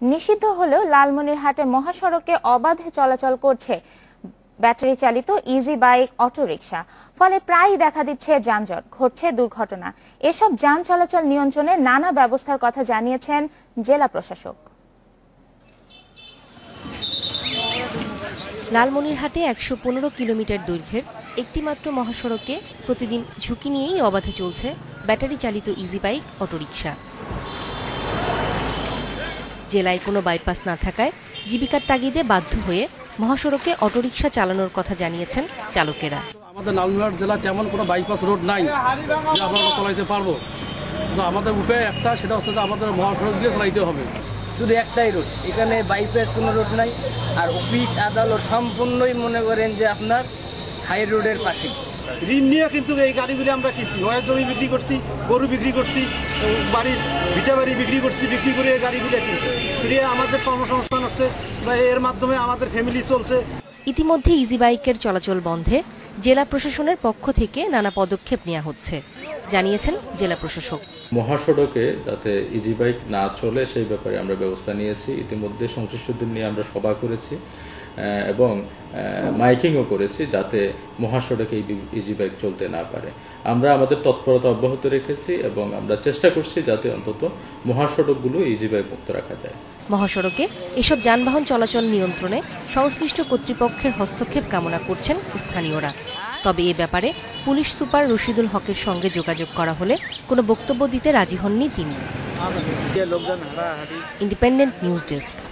নিষিদ্ধ হলেও লালমনিরহাটে মহাসড়কে অবাধে চলাচল করছে ব্যাটারি চালিত ইজি বাইক, অটোরিকশা। ফলে প্রায়ই দেখা দিচ্ছে যানজট, ঘটছে দুর্ঘটনা। এসব যান চলাচল নিয়ন্ত্রণে নানা ব্যবস্থার কথা জানিয়েছেন জেলা প্রশাসক। লালমনিরহাটে ১১৫ কিলোমিটার দৈর্ঘ্যের একটিমাত্র মহাসড়কে প্রতিদিন ঝুঁকি নিয়েই অবাধে চলছে ব্যাটারি চালিত ইজি বাইক, অটোরিকশা। জেলায় কোনো বাইপাস না থাকায় জীবিকার তাগিদে বাধ্য হয়ে মহাসড়কে অটোরিকশা চালানোর কথা জানিয়েছেন চালকেরা। আমাদের লালমনিরহাট জেলা তেমন কোনো বাইপাস রোড নাই যে আমরা চালাইতে পারবো। আমাদের উপায় একটা, সেটা হচ্ছে যে আমাদের মহাসড়ক দিয়ে চালাইতে হবে। শুধু একটাই রোড, এখানে বাইপাস কোনো রোড নাই। আর অফিস আদালত সম্পূর্ণই মনে করেন যে আপনার হাই রোডের পাশে। ঋণ নিয়ে কিন্তু এই গাড়িগুলি আমরা কিনছি, হয়ে জমি বিক্রি করছি, গরু বিক্রি করছি, বাড়ির ভিটা বাড়ি বিক্রি করছি, বিক্রি করে এই গাড়িগুলো কিনছি। আমাদের কর্মসংস্থান হচ্ছে বা এর মাধ্যমে আমাদের ফ্যামিলি চলছে। ইতিমধ্যে ইজি বাইকের চলাচল বন্ধে জেলা প্রশাসনের পক্ষ থেকে নানা পদক্ষেপ নেওয়া হচ্ছে, জানিয়েছেন জেলা প্রশাসক। মহাসড়কে যাতে ইজি বাইক না চলে সেই ব্যাপারে আমরা ব্যবস্থা নিয়েছি। ইতিমধ্যে সংশ্লিষ্টদের নিয়ে আমরা সভা করেছি এবং মাইকিংও করেছি যাতে মহাসড়কে ইজি বাইক চলতে না পারে। আমরা আমাদের তৎপরতা অব্যাহত রেখেছি এবং আমরা চেষ্টা করছি যাতে অন্তত মহাসড়কগুলো ইজি বাইক মুক্ত রাখা যায়। মহাসড়কে এসব যানবাহন চলাচল নিয়ন্ত্রণে সংশ্লিষ্ট কর্তৃপক্ষের হস্তক্ষেপ কামনা করছেন স্থানীয়রা। তবে এ ব্যাপারে পুলিশ সুপার রশিদুল হকের সঙ্গে যোগাযোগ করা হলে কোনো বক্তব্য দিতে রাজি হননি তিনি। Independent news desk.